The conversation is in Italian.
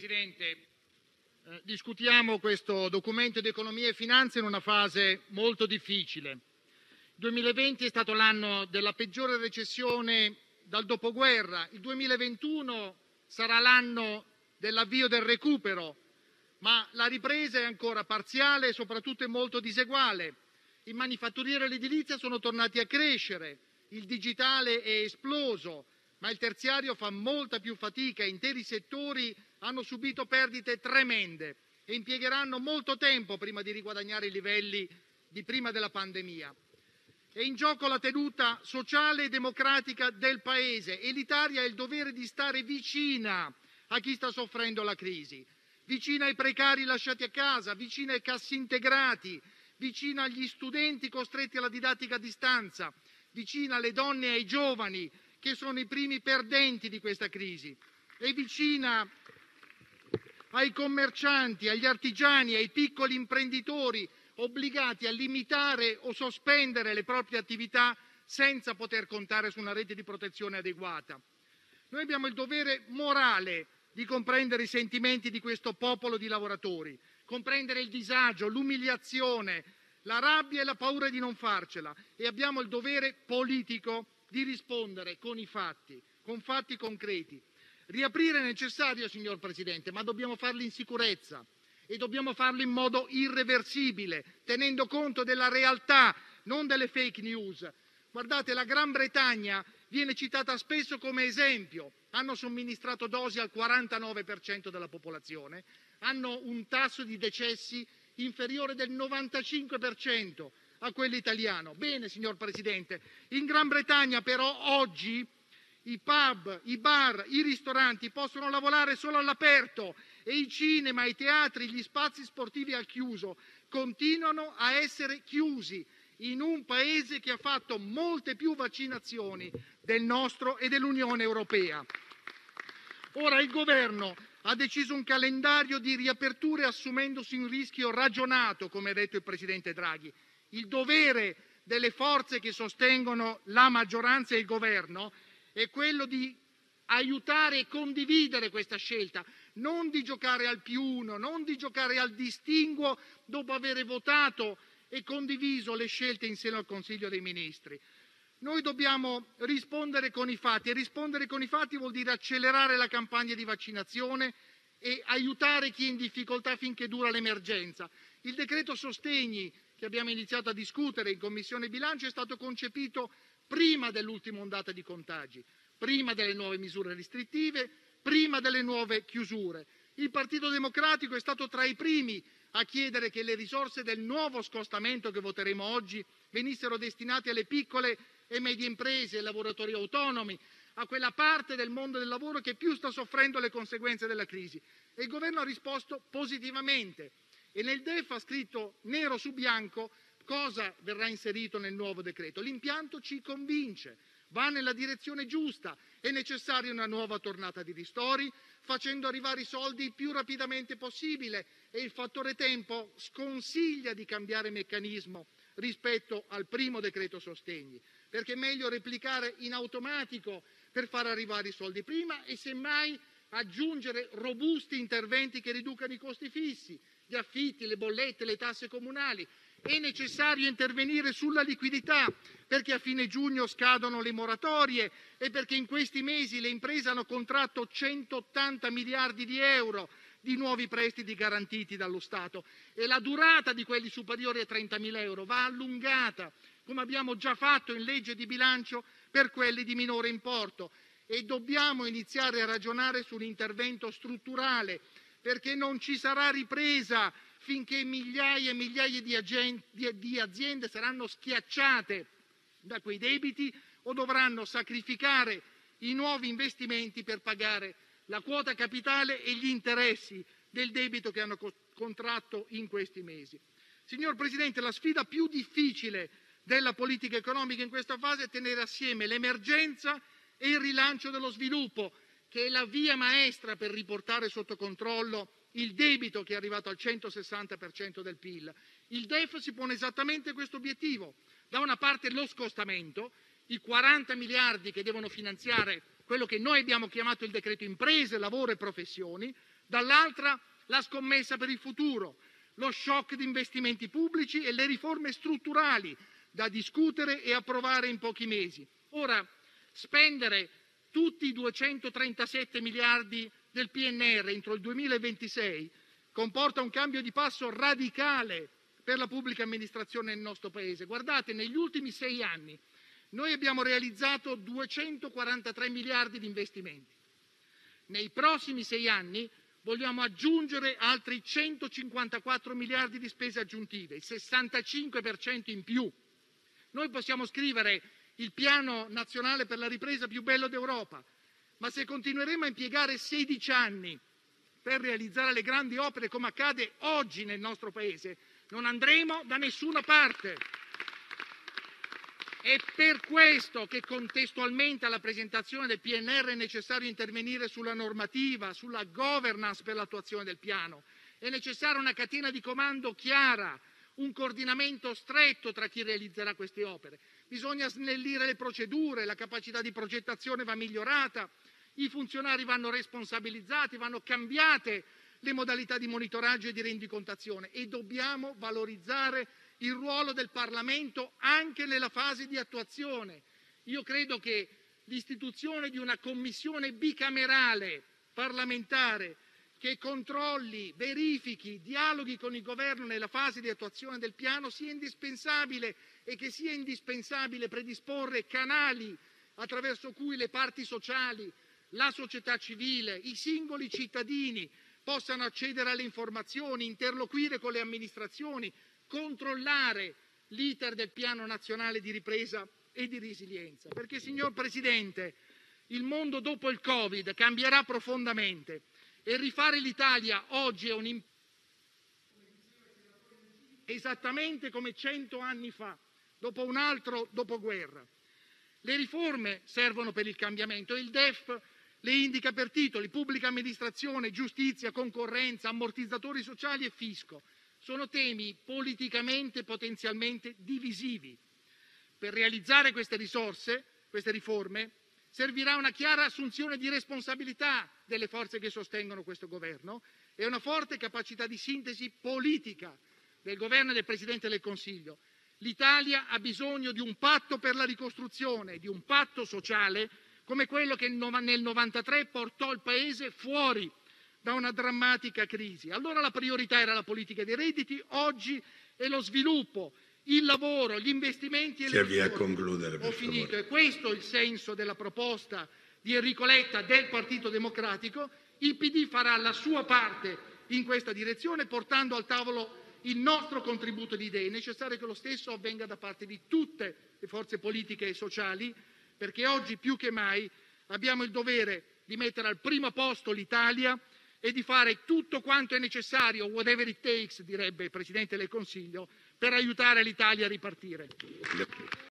Presidente, discutiamo questo Documento di economia e finanza in una fase molto difficile. Il 2020 è stato l'anno della peggiore recessione dal dopoguerra, il 2021 sarà l'anno dell'avvio del recupero, ma la ripresa è ancora parziale e soprattutto è molto diseguale. Il manifatturiero e l'edilizia sono tornati a crescere, il digitale è esploso, ma il terziario fa molta più fatica, interi settori hanno subito perdite tremende e impiegheranno molto tempo prima di riguadagnare i livelli di prima della pandemia. È in gioco la tenuta sociale e democratica del Paese e l'Italia ha il dovere di stare vicina a chi sta soffrendo la crisi, vicina ai precari lasciati a casa, vicina ai cassintegrati, vicina agli studenti costretti alla didattica a distanza, vicina alle donne e ai giovani che sono i primi perdenti di questa crisi, e vicina ai commercianti, agli artigiani, ai piccoli imprenditori obbligati a limitare o sospendere le proprie attività senza poter contare su una rete di protezione adeguata. Noi abbiamo il dovere morale di comprendere i sentimenti di questo popolo di lavoratori, comprendere il disagio, l'umiliazione, la rabbia e la paura di non farcela, e abbiamo il dovere politico di rispondere con i fatti, con fatti concreti. Riaprire è necessario, signor Presidente, ma dobbiamo farlo in sicurezza e dobbiamo farlo in modo irreversibile, tenendo conto della realtà, non delle fake news. Guardate, la Gran Bretagna viene citata spesso come esempio. Hanno somministrato dosi al 49% della popolazione, hanno un tasso di decessi inferiore del 95% a quello italiano. Bene, signor Presidente, in Gran Bretagna però oggi i pub, i bar, i ristoranti possono lavorare solo all'aperto e i cinema, i teatri, gli spazi sportivi al chiuso continuano a essere chiusi in un Paese che ha fatto molte più vaccinazioni del nostro e dell'Unione Europea. Ora il Governo ha deciso un calendario di riaperture assumendosi un rischio ragionato, come ha detto il presidente Draghi. Il dovere delle forze che sostengono la maggioranza e il Governo è quello di aiutare e condividere questa scelta, non di giocare al più uno, non di giocare al distinguo dopo aver votato e condiviso le scelte in seno al Consiglio dei Ministri. Noi dobbiamo rispondere con i fatti, e rispondere con i fatti vuol dire accelerare la campagna di vaccinazione e aiutare chi è in difficoltà finché dura l'emergenza. Il decreto sostegni che abbiamo iniziato a discutere in Commissione bilancio è stato concepito prima dell'ultima ondata di contagi, prima delle nuove misure restrittive, prima delle nuove chiusure. Il Partito Democratico è stato tra i primi a chiedere che le risorse del nuovo scostamento che voteremo oggi venissero destinate alle piccole e medie imprese, ai lavoratori autonomi, a quella parte del mondo del lavoro che più sta soffrendo le conseguenze della crisi. E il Governo ha risposto positivamente e nel DEF ha scritto nero su bianco cosa verrà inserito nel nuovo decreto. L'impianto ci convince, va nella direzione giusta, è necessaria una nuova tornata di ristori, facendo arrivare i soldi il più rapidamente possibile, e il fattore tempo sconsiglia di cambiare meccanismo rispetto al primo decreto sostegni, perché è meglio replicare in automatico per far arrivare i soldi prima e semmai aggiungere robusti interventi che riducano i costi fissi, gli affitti, le bollette, le tasse comunali. È necessario intervenire sulla liquidità, perché a fine giugno scadono le moratorie e perché in questi mesi le imprese hanno contratto 180 miliardi di euro di nuovi prestiti garantiti dallo Stato e la durata di quelli superiori a 30.000 euro va allungata, come abbiamo già fatto in legge di bilancio per quelli di minore importo. E dobbiamo iniziare a ragionare su un intervento strutturale, perché non ci sarà ripresa finché migliaia e migliaia di aziende saranno schiacciate da quei debiti o dovranno sacrificare i nuovi investimenti per pagare la quota capitale e gli interessi del debito che hanno contratto in questi mesi. Signor Presidente, la sfida più difficile della politica economica in questa fase è tenere assieme l'emergenza e il rilancio dello sviluppo, che è la via maestra per riportare sotto controllo il debito che è arrivato al 160% del PIL. Il DEF si pone esattamente questo obiettivo. Da una parte lo scostamento, i 40 miliardi che devono finanziare quello che noi abbiamo chiamato il decreto imprese, lavoro e professioni, dall'altra la scommessa per il futuro, lo shock di investimenti pubblici e le riforme strutturali da discutere e approvare in pochi mesi. Ora, spendere tutti i 237 miliardi del PNR entro il 2026 comporta un cambio di passo radicale per la pubblica amministrazione nel nostro Paese. Guardate, negli ultimi 6 anni noi abbiamo realizzato 243 miliardi di investimenti. Nei prossimi 6 anni vogliamo aggiungere altri 154 miliardi di spese aggiuntive, il 65% in più. Noi possiamo scrivere il piano nazionale per la ripresa più bello d'Europa, ma se continueremo a impiegare 16 anni per realizzare le grandi opere come accade oggi nel nostro Paese, non andremo da nessuna parte. È per questo che contestualmente alla presentazione del PNR è necessario intervenire sulla normativa, sulla governance per l'attuazione del piano. È necessaria una catena di comando chiara, un coordinamento stretto tra chi realizzerà queste opere. Bisogna snellire le procedure, la capacità di progettazione va migliorata, i funzionari vanno responsabilizzati, vanno cambiate le modalità di monitoraggio e di rendicontazione e dobbiamo valorizzare il ruolo del Parlamento anche nella fase di attuazione. Io credo che l'istituzione di una commissione bicamerale parlamentare che controlli, verifichi, dialoghi con il Governo nella fase di attuazione del piano sia indispensabile e che sia indispensabile predisporre canali attraverso cui le parti sociali, la società civile, i singoli cittadini possano accedere alle informazioni, interloquire con le amministrazioni, controllare l'iter del Piano nazionale di ripresa e di resilienza. Perché, signor Presidente, il mondo dopo il Covid cambierà profondamente e rifare l'Italia oggi è esattamente come 100 anni fa, dopo un altro dopoguerra. Le riforme servono per il cambiamento e il DEF le indica per titoli: pubblica amministrazione, giustizia, concorrenza, ammortizzatori sociali e fisco. Sono temi politicamente potenzialmente divisivi. Per realizzare queste riforme, servirà una chiara assunzione di responsabilità delle forze che sostengono questo governo e una forte capacità di sintesi politica del governo e del Presidente del Consiglio. L'Italia ha bisogno di un patto per la ricostruzione, di un patto sociale come quello che nel 1993 portò il Paese fuori da una drammatica crisi. Allora la priorità era la politica dei redditi, oggi è lo sviluppo, il lavoro, gli investimenti e le riforme. Si avvia a concludere, per Ho finito. favore. E questo è il senso della proposta di Enrico Letta del Partito Democratico. Il PD farà la sua parte in questa direzione, portando al tavolo il nostro contributo di idee. È necessario che lo stesso avvenga da parte di tutte le forze politiche e sociali, perché oggi più che mai abbiamo il dovere di mettere al primo posto l'Italia e di fare tutto quanto è necessario, whatever it takes, direbbe il Presidente del Consiglio, per aiutare l'Italia a ripartire.